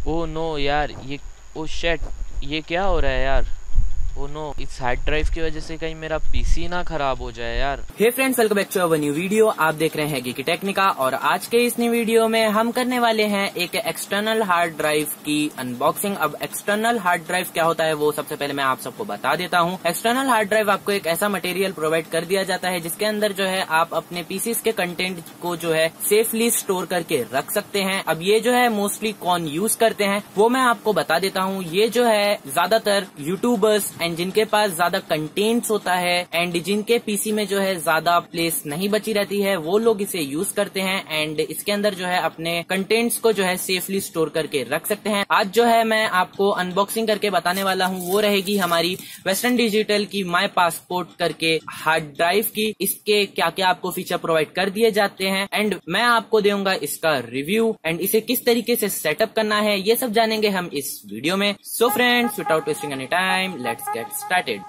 Oh no यार, ये ओ शेट, ये क्या हो रहा है यार। ओ नो, इस हार्ड ड्राइव की वजह से कहीं मेरा पीसी ना खराब हो जाए यार। Hey friends, welcome back to our new video. आप देख रहे हैं गीकी टेक्निका और आज के इस न्यू वीडियो में हम करने वाले हैं एक एक्सटर्नल हार्ड ड्राइव की अनबॉक्सिंग। अब एक्सटर्नल हार्ड ड्राइव क्या होता है वो सबसे पहले मैं आप सबको बता देता हूं। एक्सटर्नल हार्ड ड्राइव आपको एक ऐसा मटेरियल प्रोवाइड कर दिया जाता है जिसके अंदर जो है आप अपने पीसीज के कंटेंट को जो है सेफली स्टोर करके रख सकते हैं। अब ये जो है मोस्टली कौन यूज करते हैं वो मैं आपको बता देता हूँ। ये जो है ज्यादातर यूट्यूबर्स एंड जिनके पास ज्यादा कंटेंट्स होता है एंड जिनके पीसी में जो है ज्यादा प्लेस नहीं बची रहती है वो लोग इसे यूज करते हैं एंड इसके अंदर जो है अपने कंटेंट्स को जो है सेफली स्टोर करके रख सकते हैं। आज जो है मैं आपको अनबॉक्सिंग करके बताने वाला हूँ वो रहेगी हमारी वेस्टर्न डिजिटल की माई पासपोर्ट करके हार्ड ड्राइव की। इसके क्या क्या आपको फीचर प्रोवाइड कर दिए जाते हैं एंड मैं आपको दूंगा इसका रिव्यू एंड इसे किस तरीके से सेटअप करना है ये सब जानेंगे हम इस वीडियो में। So friends, without wasting any time, let's get started.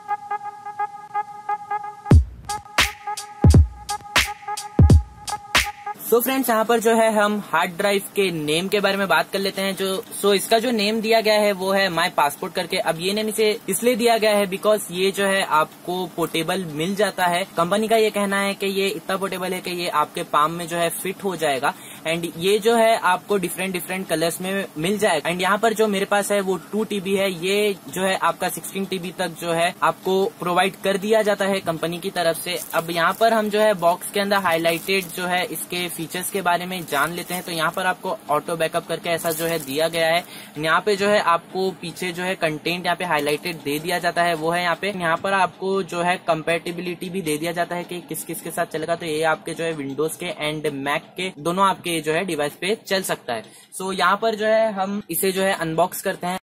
So friends, यहाँ पर जो है हम हार्ड ड्राइव के नेम के बारे में बात कर लेते हैं। इसका जो नेम दिया गया है वो है माई पासपोर्ट करके। अब ये नेम इसे इसलिए दिया गया है बिकॉज ये जो है आपको पोर्टेबल मिल जाता है। कंपनी का ये कहना है कि ये इतना पोर्टेबल है कि ये आपके पाम में जो है फिट हो जाएगा एंड ये जो है आपको डिफरेंट कलर्स में मिल जाएगा। एंड यहाँ पर जो मेरे पास है वो 2 TB है। ये जो है आपका 16 TB तक जो है आपको प्रोवाइड कर दिया जाता है कंपनी की तरफ से। अब यहाँ पर हम जो है बॉक्स के अंदर हाईलाइटेड जो है इसके फीचर्स के बारे में जान लेते हैं। तो यहाँ पर आपको ऑटो बैकअप करके ऐसा जो है दिया गया है। यहाँ पे जो है आपको पीछे जो है कंटेंट यहाँ पे हाईलाइटेड दे दिया जाता है वो है यहाँ पे। यहाँ पर आपको जो है कंपेटिबिलिटी भी दे दिया जाता है कि किस किस के साथ चलेगा। तो ये आपके जो है विंडोज के एंड मैक के दोनों आपके जो है डिवाइस पे चल सकता है। सो यहाँ पर जो है हम इसे जो है अनबॉक्स करते हैं।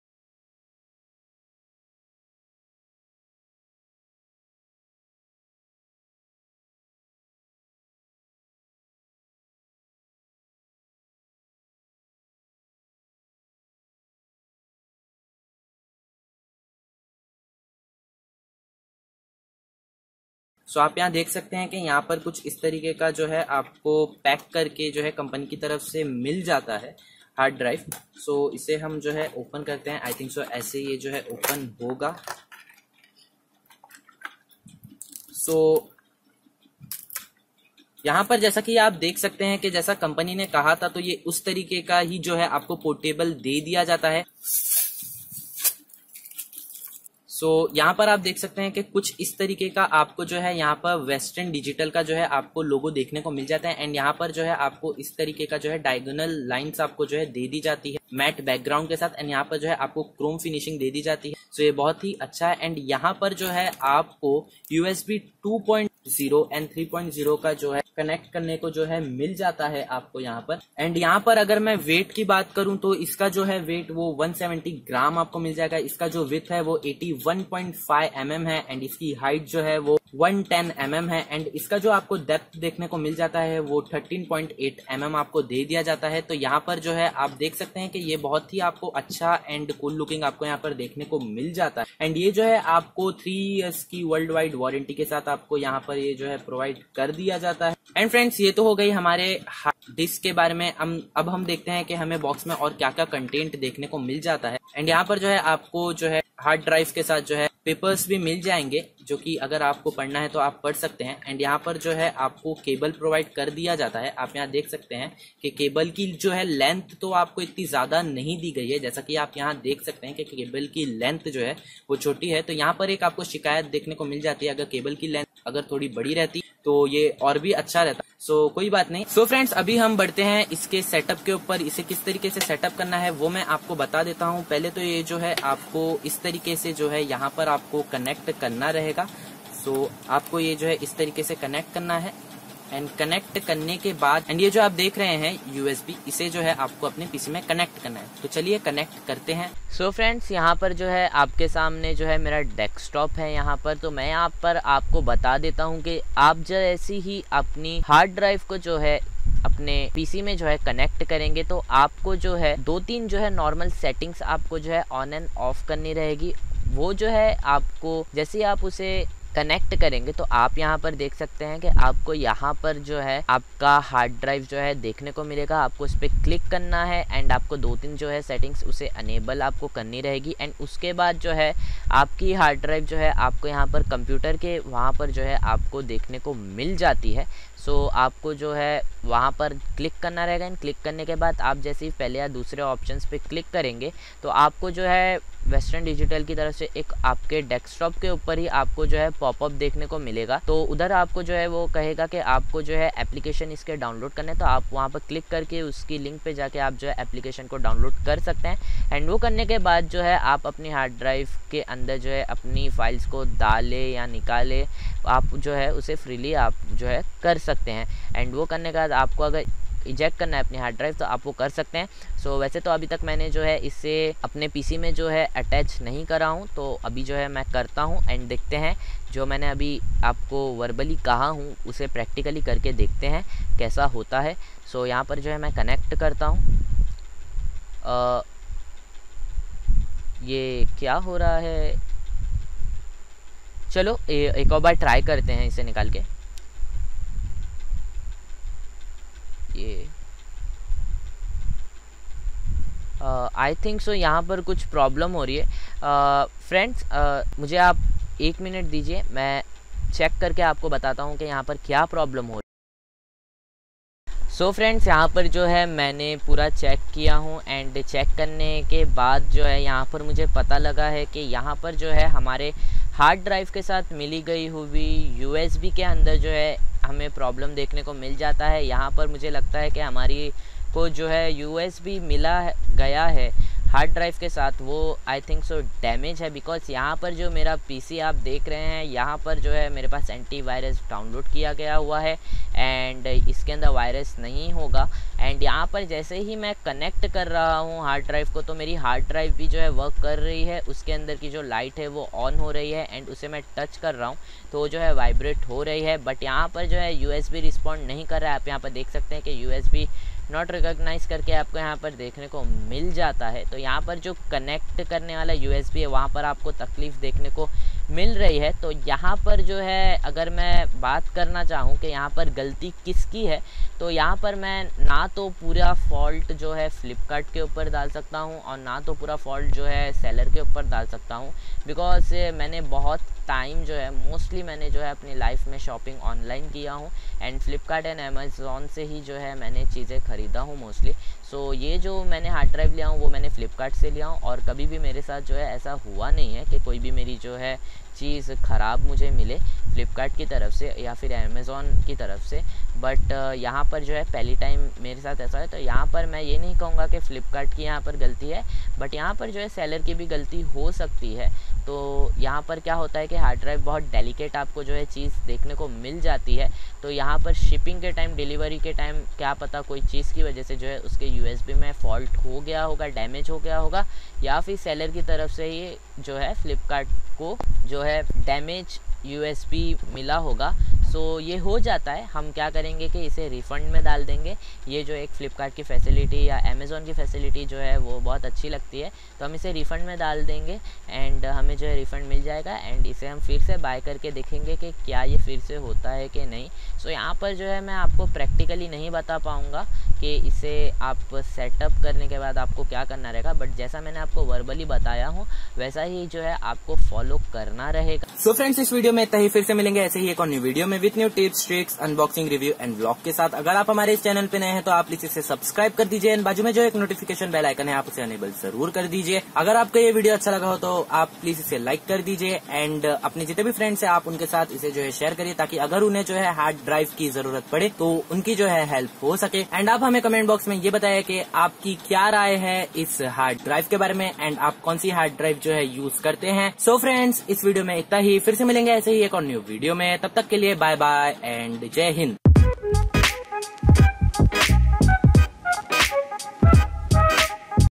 आप यहाँ देख सकते हैं कि यहाँ पर कुछ इस तरीके का जो है आपको पैक करके जो है कंपनी की तरफ से मिल जाता है हार्ड ड्राइव। इसे हम जो है ओपन करते हैं। आई थिंक ऐसे ये जो है ओपन होगा। यहाँ पर जैसा कि आप देख सकते हैं कि जैसा कंपनी ने कहा था तो ये उस तरीके का ही जो है आपको पोर्टेबल दे दिया जाता है। यहाँ पर आप देख सकते हैं कि कुछ इस तरीके का आपको जो है यहाँ पर वेस्टर्न डिजिटल का जो है आपको लोगो देखने को मिल जाता है एंड यहाँ पर जो है आपको इस तरीके का जो है डायगोनल लाइंस आपको जो है दे दी जाती है मैट बैकग्राउंड के साथ एंड यहाँ पर जो है आपको क्रोम फिनिशिंग दे दी जाती है। ये बहुत ही अच्छा है एंड यहाँ पर जो है आपको USB 2.0 एंड 3.0 का जो है कनेक्ट करने को जो है मिल जाता है आपको यहाँ पर। एंड यहाँ पर अगर मैं वेट की बात करूं तो इसका जो है वेट वो 170 ग्राम आपको मिल जाएगा। इसका जो विड्थ है वो 81.5 mm है एंड इसकी हाइट जो है वो 110 mm है एंड इसका जो आपको डेप्थ देखने को मिल जाता है वो 13.8 mm आपको दे दिया जाता है। तो यहाँ पर जो है आप देख सकते हैं कि ये बहुत ही आपको अच्छा एंड कूल लुकिंग आपको यहाँ पर देखने को मिल जाता है एंड ये जो है आपको 3 years की वर्ल्ड वाइड वारंटी के साथ आपको यहाँ पर ये जो है प्रोवाइड कर दिया जाता है। एंड फ्रेंड्स, ये तो हो गई हमारे हार्ड डिस्क के बारे में। अब हम देखते हैं कि हमें बॉक्स में और क्या क्या कंटेंट देखने को मिल जाता है। एंड यहाँ पर जो है आपको जो है हार्ड ड्राइव के साथ जो है पेपर्स भी मिल जाएंगे जो कि अगर आपको पढ़ना है तो आप पढ़ सकते हैं। एंड यहाँ पर जो है आपको केबल प्रोवाइड कर दिया जाता है। आप यहाँ देख सकते हैं कि केबल की जो है लेंथ तो आपको इतनी ज्यादा नहीं दी गई है। जैसा कि आप यहाँ देख सकते हैं कि केबल की लेंथ जो है वो छोटी है। तो यहाँ पर एक आपको शिकायत देखने को मिल जाती है, अगर केबल की लेंथ अगर थोड़ी बड़ी रहती तो ये और भी अच्छा रहता। कोई बात नहीं। फ्रेंड्स, अभी हम बढ़ते हैं इसके सेटअप के ऊपर। इसे किस तरीके से सेटअप करना है वो मैं आपको बता देता हूँ। पहले तो ये जो है आपको इस तरीके से जो है यहाँ पर आपको कनेक्ट करना रहेगा। आपको ये जो है इस तरीके से कनेक्ट करना है एंड कनेक्ट करने के बाद एंड ये जो आप देख रहे हैं USB, इसे जो है आपको अपने पीसी में कनेक्ट करना है। तो चलिए कनेक्ट करते हैं। फ्रेंड्स, यहाँ पर जो है आपके सामने जो है मेरा डेस्कटॉप है यहाँ पर। तो मैं यहाँ पर आपको बता देता हूँ कि आप जैसी ही अपनी हार्ड ड्राइव को जो है अपने पीसी में जो है कनेक्ट करेंगे तो आपको जो है 2-3 जो है नॉर्मल सेटिंग्स आपको जो है ऑन एंड ऑफ करनी रहेगी। वो जो है आपको जैसे आप उसे कनेक्ट करेंगे तो आप यहाँ पर देख सकते हैं कि आपको यहाँ पर जो है आपका हार्ड ड्राइव जो है देखने को मिलेगा। आपको उस पर क्लिक करना है एंड आपको 2-3 जो है सेटिंग्स उसे अनेबल आपको करनी रहेगी। एंड उसके बाद जो है आपकी हार्ड ड्राइव जो है आपको यहाँ पर कंप्यूटर के वहाँ पर जो है आपको देखने को मिल जाती है। सो आपको जो है वहाँ पर क्लिक करना रहेगा। एंड क्लिक करने के बाद आप जैसे ही पहले या दूसरे ऑप्शंस पे क्लिक करेंगे तो आपको जो है वेस्टर्न डिजिटल की तरफ से एक आपके डेस्कटॉप के ऊपर ही आपको जो है पॉपअप देखने को मिलेगा। तो उधर आपको जो है वो कहेगा कि आपको जो है एप्लीकेशन इसके डाउनलोड करने, तो आप वहाँ पर क्लिक करके उसकी लिंक पे जाके आप जो है एप्लीकेशन को डाउनलोड कर सकते हैं। एंड वो करने के बाद जो है आप अपनी हार्ड ड्राइव के अंदर जो है अपनी फाइल्स को डाले या निकाले, आप जो है उसे फ्रीली आप जो है कर सकते हैं। एंड वो करने के बाद आपको अगर इजेक्ट करना है अपनी हार्ड ड्राइव तो आप वो कर सकते हैं। सो वैसे तो अभी तक मैंने जो है इसे अपने पीसी में जो है अटैच नहीं करा हूँ, तो अभी जो है मैं करता हूँ एंड देखते हैं जो मैंने अभी आपको वर्बली कहा हूँ उसे प्रैक्टिकली करके देखते हैं कैसा होता है। सो यहाँ पर जो है मैं कनेक्ट करता हूँ। ये क्या हो रहा है, चलो एक और बार ट्राई करते हैं इसे निकाल के। ये आई थिंक सो यहाँ पर कुछ प्रॉब्लम हो रही है। फ्रेंड्स मुझे आप 1 मिनट दीजिए, मैं चेक करके आपको बताता हूँ कि यहाँ पर क्या प्रॉब्लम हो रही है। सो फ्रेंड्स यहाँ पर जो है मैंने पूरा चेक किया हूँ एंड चेक करने के बाद जो है यहाँ पर मुझे पता लगा है कि यहाँ पर जो है हमारे हार्ड ड्राइव के साथ मिली गई हुई USB के अंदर जो है हमें प्रॉब्लम देखने को मिल जाता है। यहाँ पर मुझे लगता है कि हमारी को जो है USB मिला गया है हार्ड ड्राइव के साथ, वो आई थिंक सो डैमेज है। बिकॉज यहाँ पर जो मेरा PC आप देख रहे हैं यहाँ पर जो है मेरे पास एंटीवायरस डाउनलोड किया गया हुआ है एंड इसके अंदर वायरस नहीं होगा। एंड यहाँ पर जैसे ही मैं कनेक्ट कर रहा हूँ हार्ड ड्राइव को तो मेरी हार्ड ड्राइव भी जो है वर्क कर रही है, उसके अंदर की जो लाइट है वो ऑन हो रही है एंड उसे मैं टच कर रहा हूँ तो जो है वाइब्रेट हो रही है। बट यहाँ पर जो है USB रिस्पॉन्ड नहीं कर रहा है। आप यहाँ पर देख सकते हैं कि USB नॉट रिकॉग्नाइज करके आपको यहाँ पर देखने को मिल जाता है। तो यहाँ पर जो कनेक्ट करने वाला USB है वहाँ पर आपको तकलीफ़ देखने को मिल रही है। तो यहाँ पर जो है अगर मैं बात करना चाहूँ कि यहाँ पर गलती किसकी है, तो यहाँ पर मैं ना तो पूरा फॉल्ट जो है फ्लिपकार्ट के ऊपर डाल सकता हूँ और ना तो पूरा फॉल्ट जो है सेलर के ऊपर डाल सकता हूँ। बिकॉज मैंने बहुत टाइम जो है मोस्टली मैंने जो है अपनी लाइफ में शॉपिंग ऑनलाइन किया हूँ एंड फ्लिपकार्ट एंड अमेज़ॉन से ही जो है मैंने चीज़ें ख़रीदा हूँ मोस्टली। सो ये जो मैंने हार्ड ड्राइव लिया हूँ वो मैंने फ्लिपकार्ट से लिया हूँ और कभी भी मेरे साथ जो है ऐसा हुआ नहीं है कि कोई भी मेरी जो है चीज़ ख़राब मुझे मिले फ्लिपकार्ट की तरफ से या फिर अमेज़ॉन की तरफ से। बट यहाँ पर जो है पहली टाइम मेरे साथ ऐसा है। तो यहाँ पर मैं ये नहीं कहूँगा कि फ़्लिपकार्ट की यहाँ पर गलती है, बट यहाँ पर जो है सेलर की भी गलती हो सकती है। तो यहाँ पर क्या होता है कि हार्ड ड्राइव बहुत डेलिकेट आपको जो है चीज़ देखने को मिल जाती है। तो यहाँ पर शिपिंग के टाइम, डिलीवरी के टाइम क्या पता कोई चीज़ की वजह से जो है उसके USB में फॉल्ट हो गया होगा, डैमेज हो गया होगा, या फिर सेलर की तरफ से ही जो है फ्लिपकार्ट को जो है डैमेज USB मिला होगा। सो ये हो जाता है। हम क्या करेंगे कि इसे रिफ़ंड में डाल देंगे। ये जो एक फ़्लिपकार्ट की फ़ैसिलिटी या अमेज़ॉन की फ़ैसिलिटी जो है वो बहुत अच्छी लगती है, तो हम इसे रिफ़ंड में डाल देंगे एंड हमें जो है रिफ़ंड मिल जाएगा एंड इसे हम फिर से बाय करके देखेंगे कि क्या ये फिर से होता है कि नहीं। सो यहाँ पर जो है मैं आपको प्रैक्टिकली नहीं बता पाऊँगा कि इसे आप सेटअप करने के बाद आपको क्या करना रहेगा, बट जैसा मैंने आपको वर्बली बताया हूँ वैसा ही जो है आपको फॉलो करना रहेगा। सो फ्रेंड्स, इस वीडियो में इतना ही। फिर से मिलेंगे ऐसे ही एक और न्यू वीडियो में with new tips, tricks, unboxing, review and vlog के साथ। अगर आप हमारे इस चैनल पे नए हैं तो आप प्लीज इसे सब्सक्राइब कर दीजिए एंड बाजू में जो एक नोटिफिकेशन बेल आइकन है आप उसे अनेबल जरूर कर दीजिए। अगर आपको ये वीडियो अच्छा लगा हो तो आप प्लीज इसे लाइक कर दीजिए एंड अपने जितने भी फ्रेंड्स हैं आप उनके साथ इसे जो है शेयर करिए, ताकि अगर उन्हें जो है हार्ड ड्राइव की जरूरत पड़े तो उनकी जो है हेल्प हो सके। एंड आप हमें कमेंट बॉक्स में ये बताया कि आपकी क्या राय है इस हार्ड ड्राइव के बारे में एंड आप कौन सी हार्ड ड्राइव जो है यूज करते हैं। सो फ्रेंड्स, इस वीडियो में इतना ही। फिर से मिलेंगे ऐसे ही एक और न्यू वीडियो में। तब तक के लिए बाय बाय एंड जय हिंद।